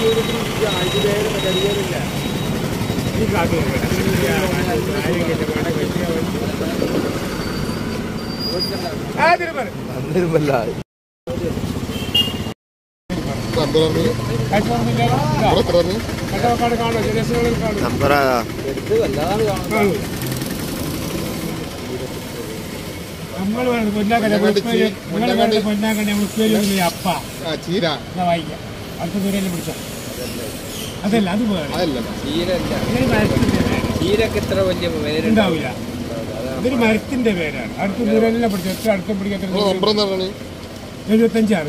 അപ്പ ചീര വായിക്കാം അടുത്ത ദൂരം പിടിച്ചോ അതല്ല അത് ചീരക്ക് ഇത്ര വലിയ പേരുണ്ടാവില്ല ഇതൊരു മരത്തിന്റെ പേരാണ് അടുത്ത ദൂരം പിടിച്ചോ എത്ര അടുത്തും പിടിക്കാത്ത 75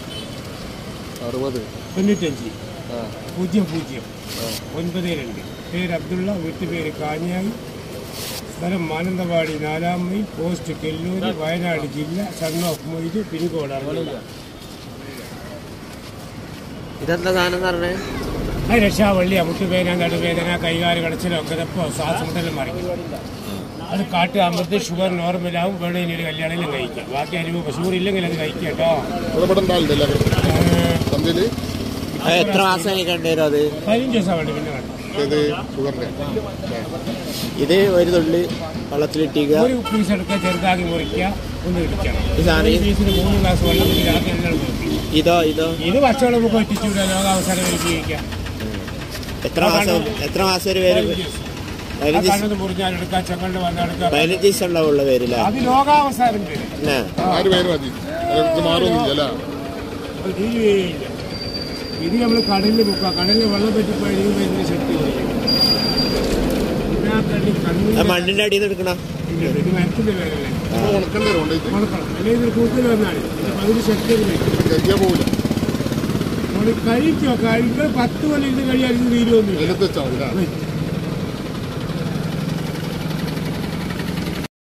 60 95 00 92 പേര് അബ്ദുള്ള വീട്ടുപേര് കാഞ്ഞായി സ്ഥലം മാനന്തവാടി 4-ാം മൈൽ പോസ്റ്റ് കെല്ലൂര് വയനാട് ജില്ല സൺ ഓഫ് മൊയ്ത് പിൻകോഡാണ് ഇതെന്താ സാധനം പറഞ്ഞേ അത് രക്ഷാവള്ളി മുട്ടുവേദന നടുവേദന കൈകാല് കടച്ചിലോ കിതപ്പോ ശ്വാസമുട്ടലും മറിക്കും അത് കാട്ട് അമൃത് ഷുഗർ നോർമലാവും വേണം ഇനി ഒരു കല്യാണയിലും കഴിക്കാം ബാക്കി അനുഭവം ഷുഗർ ഇല്ലെങ്കിൽ അത് കഴിക്കാം കേട്ടോ എത്ര മാസം കഴിക്കേണ്ടി വരും അത് 15 ദിവസം വേണ്ടി പിന്നെ വേണം ഇത് ഒരു തുള്ളി വെള്ളത്തിലിട്ടിക്കുക ഒരു പീസ് എടുക്കുക ചെറുതാക്കി മുറിക്കുക ഒന്ന് ഇടിക്കണം പീസിന് 3 ഗ്ലാസ് വെള്ളം രാത്രി എല്ലാം നോക്കി ഇത് പച്ചവെള്ളം നമുക്ക് ഒറ്റിച്ചൂടെ ലോകാവസാനം വരെ ഉപയോഗിക്കാം എത്ര മാസം ഒരു പേര് 15 മുറിഞ്ഞാൽ എടുക്കാം ചെക്കണ്ട് വന്നെടുക്കാം 15 ദിവസം ഉണ്ടാവുള്ള പേരില്ല അത് ലോകാവസാനം ഇത് നമ്മൾ കടലിൽ മുക്കാം കടലിൽ വെള്ളം പറ്റിപ്പോയി ശക്തി മണ്ണിന്റെ അടിയിൽ നിന്ന് എടുക്കണം ഇത് മരത്തിന്റെ പേരല്ലേ ഉണക്കണം അല്ലെങ്കിൽ ഇതൊരു കൂട്ടിൽ വന്നാണ് അതിന് ശക്തി കഴിക്കോ കഴിക്കുക 10 കൊല്ലം ഇത് കഴിയാൻ തീരുമൊന്നുമില്ല